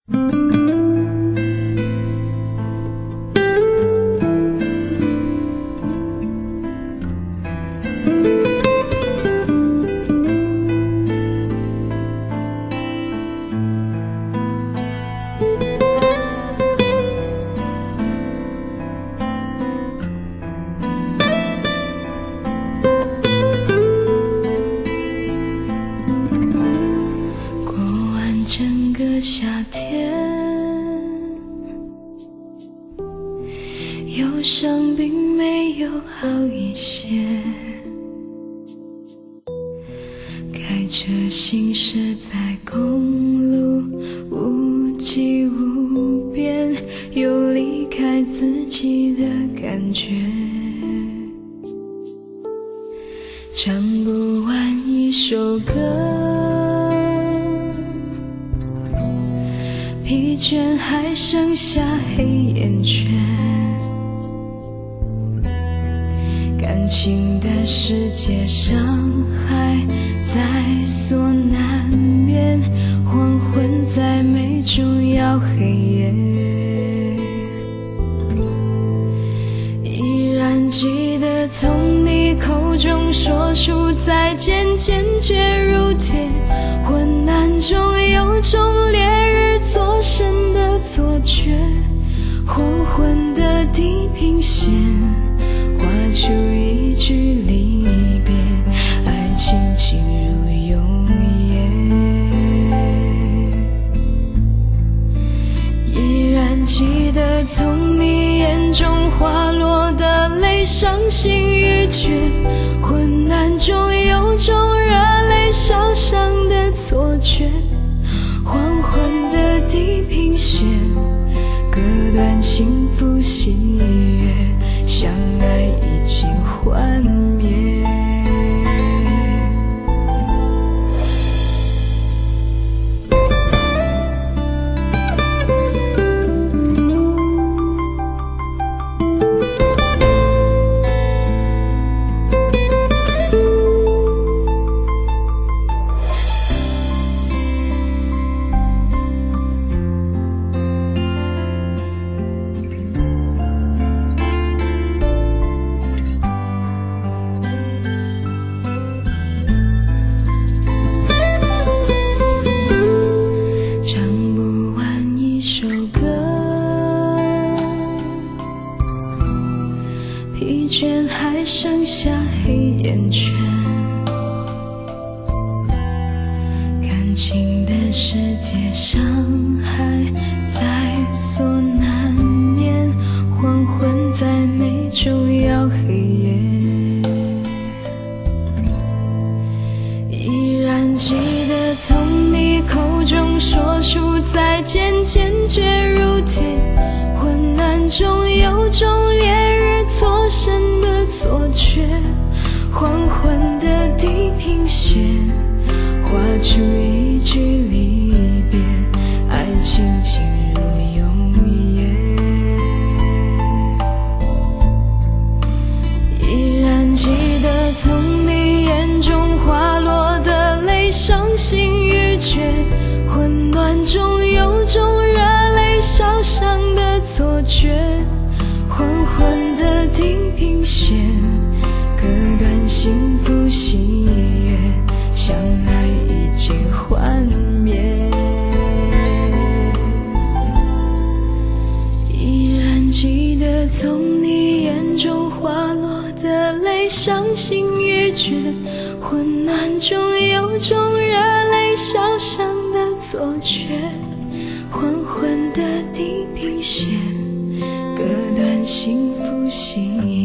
夏天，忧伤并没有好一些，开着行驶在公路，无际无边，有离开自己的感觉，唱不完一首歌，疲倦还剩下黑眼圈，感情的世界伤害在所难免，黄昏再美终要黑夜，依然记得从你口中说出再见，坚决如铁，昏暗中有种烈日灼身的错觉，黄昏的地平线画出一句离别，爱情进入永夜，依然记得从你眼中滑落的泪，伤心欲绝，昏暗中有种热泪烧伤的错觉，黄昏的地平线割断幸福喜悦，相爱已经幻灭。疲倦还剩下黑眼圈，感情的世界伤害在所难免，黄昏再美终要黑夜，依然记得从你口中说出再见，坚决如铁，昏暗中有种烈日灼身的错觉，黄昏的地平线画出一句离别，爱情进入永夜，依然记得从你眼中滑落的泪，伤心欲绝，混乱中有种热泪烧伤的错觉，黄昏的地平线割断幸福喜悦，相爱已经幻灭，依然记得从你眼中滑落的泪，伤心欲绝，昏暗中有种热泪烧伤的错觉，黄昏的地平线割断幸福喜悦。